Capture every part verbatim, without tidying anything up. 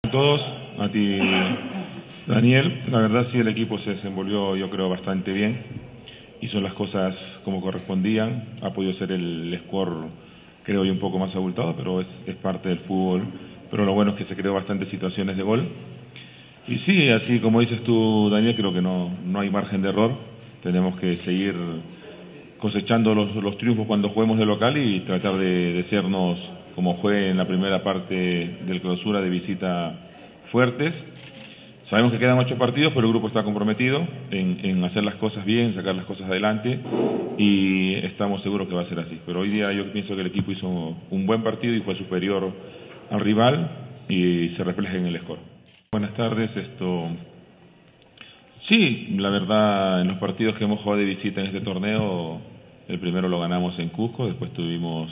A todos, a ti Daniel, la verdad sí el equipo se desenvolvió yo creo bastante bien, hizo las cosas como correspondían, ha podido ser el score creo yo un poco más abultado, pero es, es parte del fútbol, pero lo bueno es que se creó bastantes situaciones de gol. Y sí, así como dices tú Daniel, creo que no, no hay margen de error, tenemos que seguir cosechando los, los triunfos cuando juguemos de local y tratar de, de sernos, como fue en la primera parte del clausura, de visita fuertes. Sabemos que quedan ocho partidos, pero el grupo está comprometido en, en hacer las cosas bien, sacar las cosas adelante y estamos seguros que va a ser así. Pero hoy día yo pienso que el equipo hizo un buen partido y fue superior al rival y se refleja en el score. Buenas tardes, esto... Sí, la verdad, en los partidos que hemos jugado de visita en este torneo, el primero lo ganamos en Cusco, después tuvimos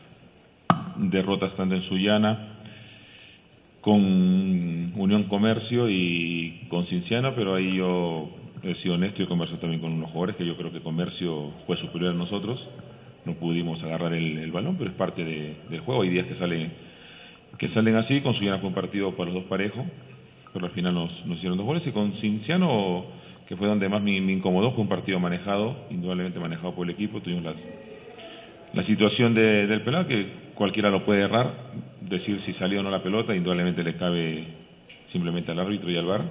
derrotas tanto en Sullana, con Unión Comercio y con Cinciano, pero ahí yo he sido honesto y he conversado también con unos jugadores que yo creo que Comercio fue superior a nosotros, no pudimos agarrar el, el balón, pero es parte de, del juego, hay días que salen, que salen así, con Sullana fue un partido para los dos parejos, pero al final nos, nos hicieron dos goles, y con Cinciano, que fue donde más me, me incomodó, fue un partido manejado, indudablemente manejado por el equipo, tuvimos las, la situación de, del penal, que cualquiera lo puede errar, decir si salió o no la pelota, indudablemente le cabe simplemente al árbitro y al V A R,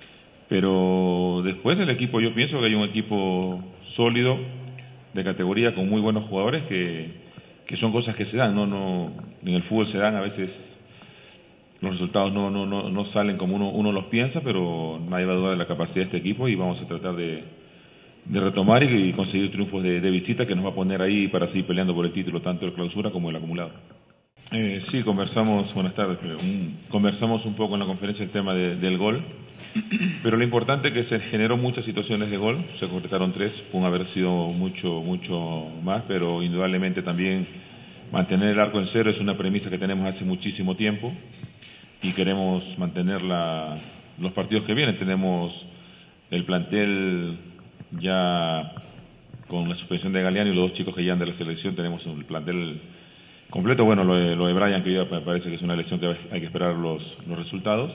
pero después el equipo, yo pienso que hay un equipo sólido, de categoría, con muy buenos jugadores, que, que son cosas que se dan, no, no, en el fútbol se dan a veces. Los resultados no, no, no, no salen como uno, uno los piensa, pero nadie va a dudar de la capacidad de este equipo y vamos a tratar de, de retomar y, y conseguir triunfos de, de visita que nos va a poner ahí para seguir peleando por el título, tanto el clausura como el acumulado. Eh, sí, conversamos, buenas tardes, pero un, conversamos un poco en la conferencia el tema de, del gol, pero lo importante es que se generó muchas situaciones de gol, se concretaron tres, pueden haber sido mucho, mucho más, pero indudablemente también mantener el arco en cero es una premisa que tenemos hace muchísimo tiempo y queremos mantener la, los partidos que vienen. Tenemos el plantel ya con la suspensión de Galeano y los dos chicos que llegan de la selección, tenemos el plantel completo. Bueno, lo de, lo de Brian, que ya me parece que es una lesión que hay que esperar los, los resultados.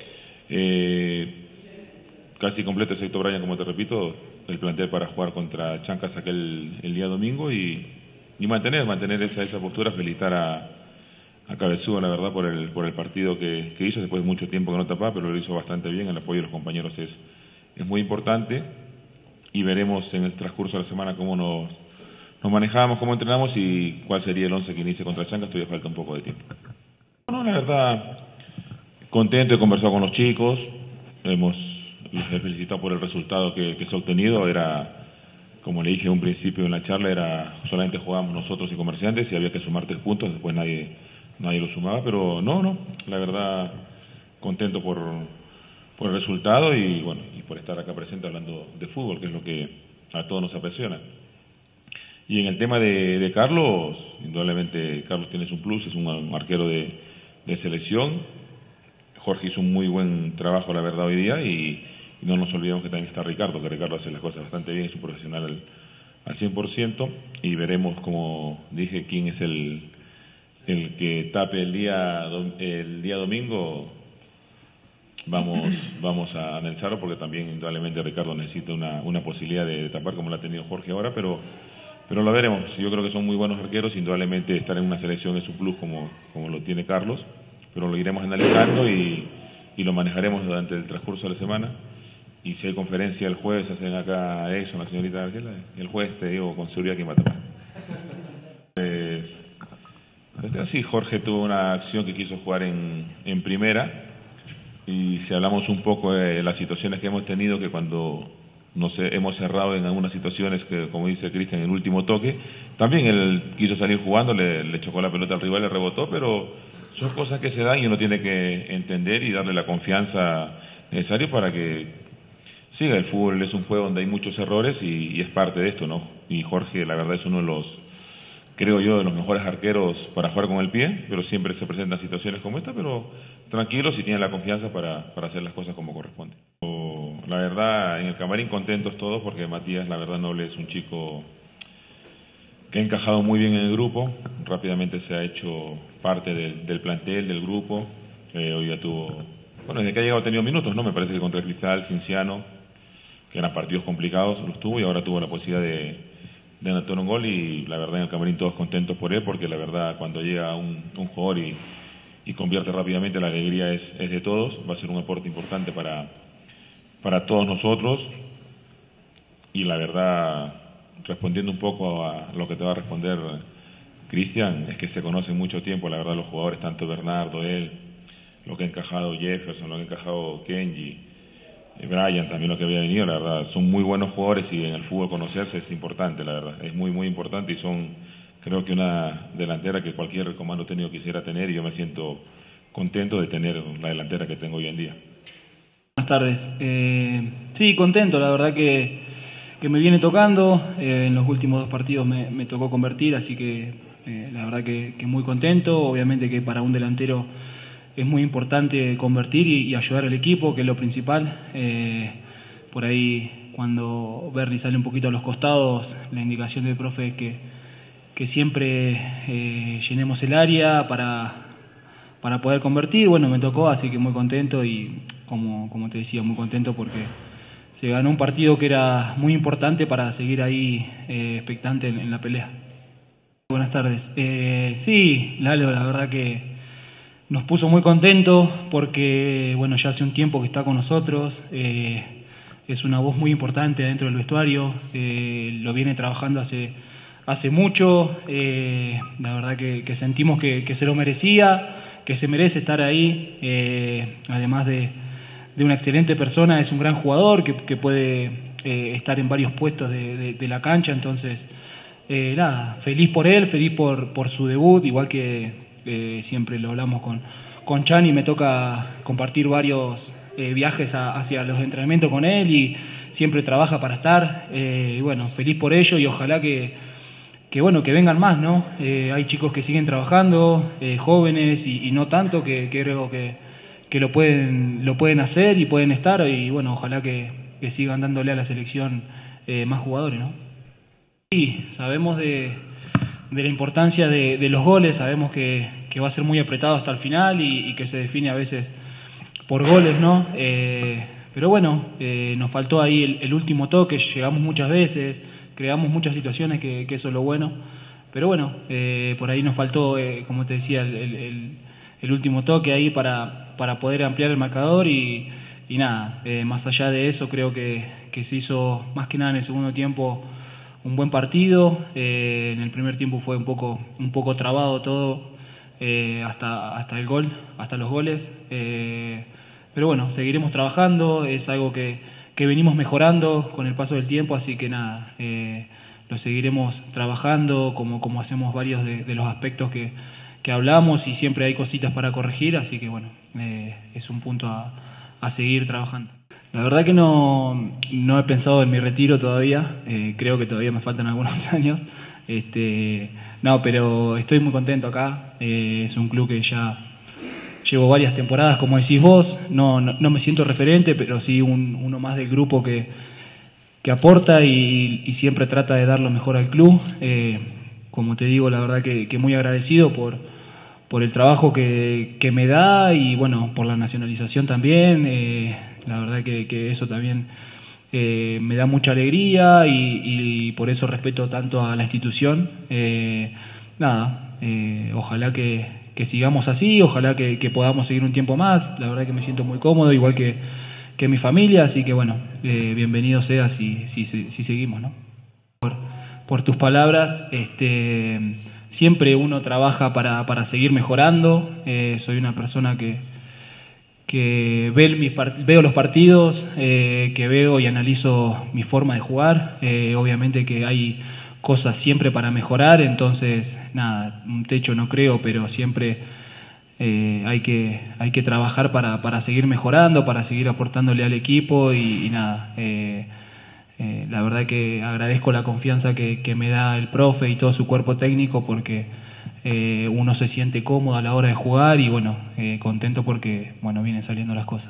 Eh, casi completo, excepto Brian, como te repito, el plantel para jugar contra Chancas aquel el día domingo y, y mantener, mantener esa, esa postura, felicitar a a Cabezudo, la verdad, por el, por el partido que, que hizo, después de mucho tiempo que no tapaba, pero lo hizo bastante bien, el apoyo de los compañeros es, es muy importante y veremos en el transcurso de la semana cómo nos, nos manejamos, cómo entrenamos y cuál sería el once que inicie contra Chancas, todavía falta un poco de tiempo. Bueno, la verdad, contento, he conversado con los chicos, hemos los he felicitado por el resultado que, que se ha obtenido, era... Como le dije en un principio en la charla, era solamente jugábamos nosotros y Comerciantes y había que sumar tres puntos, después nadie, nadie lo sumaba, pero no, no, la verdad contento por, por el resultado y bueno, y por estar acá presente hablando de fútbol, que es lo que a todos nos apasiona. Y en el tema de, de Carlos, indudablemente Carlos tiene un plus, es un, un arquero de, de selección. Jorge hizo un muy buen trabajo, la verdad, hoy día y Y no nos olvidemos que también está Ricardo, que Ricardo hace las cosas bastante bien, es un profesional al, al cien por ciento. Y veremos, como dije, quién es el, el que tape el día, el día domingo. Vamos, vamos a analizarlo porque también indudablemente Ricardo necesita una, una posibilidad de, de tapar como la ha tenido Jorge ahora, pero, pero lo veremos. Yo creo que son muy buenos arqueros, indudablemente estar en una selección es un plus como, como lo tiene Carlos, pero lo iremos analizando y, y lo manejaremos durante el transcurso de la semana. Y si hay conferencia el jueves, hacen acá eso, la señorita García, el jueves te digo con seguridad quién va a tapar. Pues, pues sí, Jorge tuvo una acción que quiso jugar en, en primera y si hablamos un poco de las situaciones que hemos tenido, que cuando nos hemos cerrado en algunas situaciones que, como dice Cristian, en el último toque, también él quiso salir jugando, le, le chocó la pelota al rival, le rebotó, pero son cosas que se dan y uno tiene que entender y darle la confianza necesaria para que sí, el fútbol es un juego donde hay muchos errores y, y es parte de esto, ¿no? Y Jorge, la verdad, es uno de los, creo yo, de los mejores arqueros para jugar con el pie, pero siempre se presentan situaciones como esta, pero tranquilos y tienen la confianza para, para hacer las cosas como corresponde. O, la verdad, en el camarín contentos todos porque Matías, la verdad, Noble es un chico que ha encajado muy bien en el grupo, rápidamente se ha hecho parte del, del plantel, del grupo, Eh, hoy ya tuvo, bueno, desde que ha llegado ha tenido minutos, ¿no? Me parece que contra el Cristal, Cinciano, que eran partidos complicados, los tuvo y ahora tuvo la posibilidad de, de anotar un gol y la verdad en el camarín todos contentos por él porque la verdad cuando llega un, un jugador y, y convierte rápidamente la alegría es, es de todos, va a ser un aporte importante para, para todos nosotros y la verdad respondiendo un poco a lo que te va a responder Cristian, es que se conocen mucho tiempo la verdad los jugadores, tanto Bernardo, él, lo que ha encajado Jefferson, lo que ha encajado Kenji, Brian también lo que había venido, la verdad, son muy buenos jugadores y en el fútbol conocerse es importante, la verdad, es muy muy importante y son creo que una delantera que cualquier comando técnico quisiera tener y yo me siento contento de tener la delantera que tengo hoy en día. Buenas tardes, eh, sí, contento, la verdad que, que me viene tocando, eh, en los últimos dos partidos me, me tocó convertir, así que eh, la verdad que, que muy contento, obviamente que para un delantero es muy importante convertir y, y ayudar al equipo, que es lo principal. Eh, por ahí, cuando Berni sale un poquito a los costados, la indicación del profe es que, que siempre eh, llenemos el área para, para poder convertir. Bueno, me tocó, así que muy contento y, como, como te decía, muy contento porque se ganó un partido que era muy importante para seguir ahí eh, expectante en, en la pelea. Buenas tardes. Eh, sí, Lalo, la verdad que nos puso muy contentos porque, bueno, ya hace un tiempo que está con nosotros, eh, es una voz muy importante dentro del vestuario, eh, lo viene trabajando hace, hace mucho, eh, la verdad que, que sentimos que, que se lo merecía, que se merece estar ahí, eh, además de, de una excelente persona, es un gran jugador que, que puede eh, estar en varios puestos de, de, de la cancha, entonces, eh, nada, feliz por él, feliz por, por su debut, igual que Eh, siempre lo hablamos con, con Chani, me toca compartir varios eh, viajes a, hacia los entrenamientos con él y siempre trabaja para estar, eh, y bueno, feliz por ello y ojalá que, que bueno, que vengan más, ¿no? Eh, hay chicos que siguen trabajando, eh, jóvenes y, y no tanto, que, que creo que, que lo pueden, lo pueden hacer y pueden estar y bueno, ojalá que, que sigan dándole a la selección eh, más jugadores, ¿no? Sí, sabemos de de la importancia de, de los goles, sabemos que, que va a ser muy apretado hasta el final y, y que se define a veces por goles, ¿no? Eh, pero bueno, eh, nos faltó ahí el, el último toque, llegamos muchas veces, creamos muchas situaciones, que, que eso es lo bueno, pero bueno, eh, por ahí nos faltó, eh, como te decía, el, el, el último toque ahí para, para poder ampliar el marcador y, y nada, eh, más allá de eso creo que, que se hizo más que nada en el segundo tiempo un buen partido, eh, en el primer tiempo fue un poco, un poco trabado todo eh, hasta, hasta el gol, hasta los goles, eh, pero bueno, seguiremos trabajando, es algo que, que venimos mejorando con el paso del tiempo, así que nada, eh, lo seguiremos trabajando como, como hacemos varios de, de los aspectos que, que hablamos y siempre hay cositas para corregir, así que bueno, eh, es un punto a, a seguir trabajando. La verdad que no, no he pensado en mi retiro todavía, eh, creo que todavía me faltan algunos años, este, no, pero estoy muy contento acá, eh, es un club que ya llevo varias temporadas, como decís vos, no, no, no me siento referente, pero sí un, uno más del grupo que, que aporta y, y siempre trata de dar lo mejor al club, eh, como te digo, la verdad que, que muy agradecido por, por el trabajo que, que me da y bueno, por la nacionalización también, eh, la verdad que, que eso también eh, me da mucha alegría y, y por eso respeto tanto a la institución. Eh, nada, eh, ojalá que, que sigamos así, ojalá que, que podamos seguir un tiempo más. La verdad que me siento muy cómodo, igual que, que mi familia, así que bueno, eh, bienvenido sea si, si, si seguimos, ¿no? Por, por tus palabras, este, siempre uno trabaja para, para seguir mejorando. Eh, soy una persona que que ve mis veo los partidos, eh, que veo y analizo mi forma de jugar, eh, obviamente que hay cosas siempre para mejorar, entonces nada, un techo no creo, pero siempre eh, hay que hay que trabajar para, para seguir mejorando, para seguir aportándole al equipo y, y nada, eh, eh, la verdad que agradezco la confianza que, que me da el profe y todo su cuerpo técnico porque Eh, uno se siente cómodo a la hora de jugar y bueno, eh, contento porque bueno, vienen saliendo las cosas.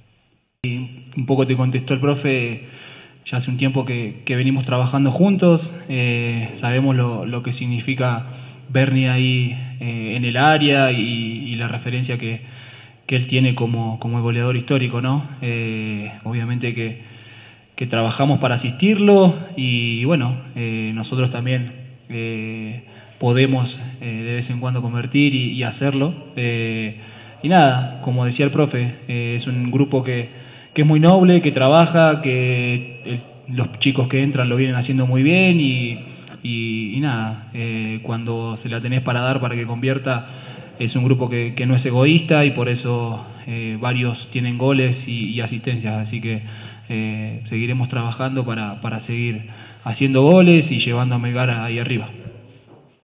Y un poco te contestó el profe, ya hace un tiempo que, que venimos trabajando juntos, eh, sabemos lo, lo que significa Berni ahí eh, en el área y, y la referencia que, que él tiene como, como el goleador histórico, ¿no? Eh, obviamente que, que trabajamos para asistirlo y bueno, eh, nosotros también eh, podemos eh, de vez en cuando convertir y, y hacerlo. Eh, y nada, como decía el profe, eh, es un grupo que, que es muy noble, que trabaja, que el, los chicos que entran lo vienen haciendo muy bien y, y, y nada, eh, cuando se la tenés para dar para que convierta, es un grupo que, que no es egoísta y por eso eh, varios tienen goles y, y asistencias, así que eh, seguiremos trabajando para, para seguir haciendo goles y llevando a Melgar ahí arriba.